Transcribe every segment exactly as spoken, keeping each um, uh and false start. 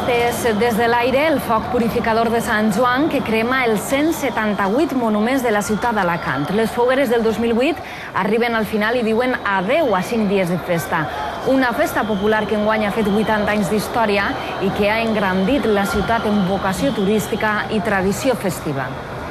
Este és Des de l'aire, el foc purificador de Sant Joan que crema els cent setanta-vuit monuments de la ciutat d'Alacant. Les fogueres del dos mil vuit arriben al final i diuen adeu a cinc dies de festa. Una festa popular que enguany ha fet vuitanta anys d'història i que ha engrandit la ciutat en vocació turística i tradició festiva.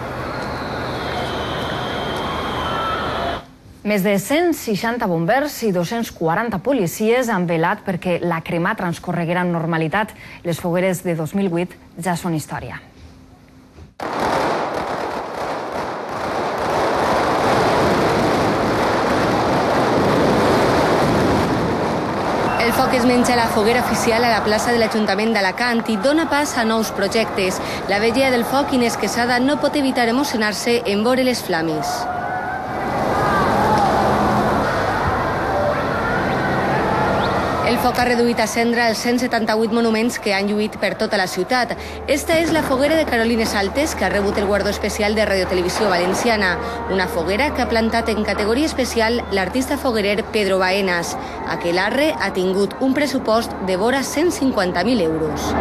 Més de cent seixanta bombers i dos-cents quaranta policies han velat perquè la crema transcorreguera amb normalitat. Les fogueres de dos mil vuit ja són història. El foc es menja la foguera oficial a la plaça de l'Ajuntament d'Alacant i dona pas a nous projectes. La vella del foc, Inés Quesada, no pot evitar emocionar-se en veure les flames. El foc ha reduït a cendra els cent setanta-vuit monuments que han lluït per tota la ciutat. Esta és la foguera de Carolines Altes, que ha rebut el guardó especial de Radiotelevisió Valenciana. Una foguera que ha plantat en categoria especial l'artista foguerer Pedro Baenas. Aquelarre ha tingut un pressupost de vora cent cinquanta mil euros.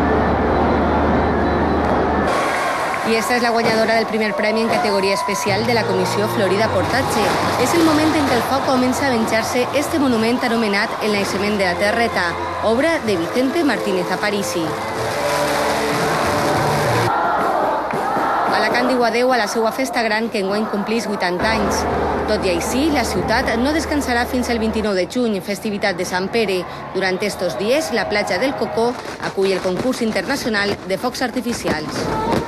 I esta és la guanyadora del primer premi en categoria especial de la Comissió Florida Portatge. És el moment en què el foc comença a venjar-se este monument anomenat El naixement de la Terreta, obra de Vicente Martínez Aparici. Alacant diu adeu a la seva festa gran que enguany complís vuitanta anys. Tot i així, la ciutat no descansarà fins el vint-i-nou de juny, festivitat de Sant Pere. Durant estos dies, la platja del Cocó acull el concurs internacional de focs artificials.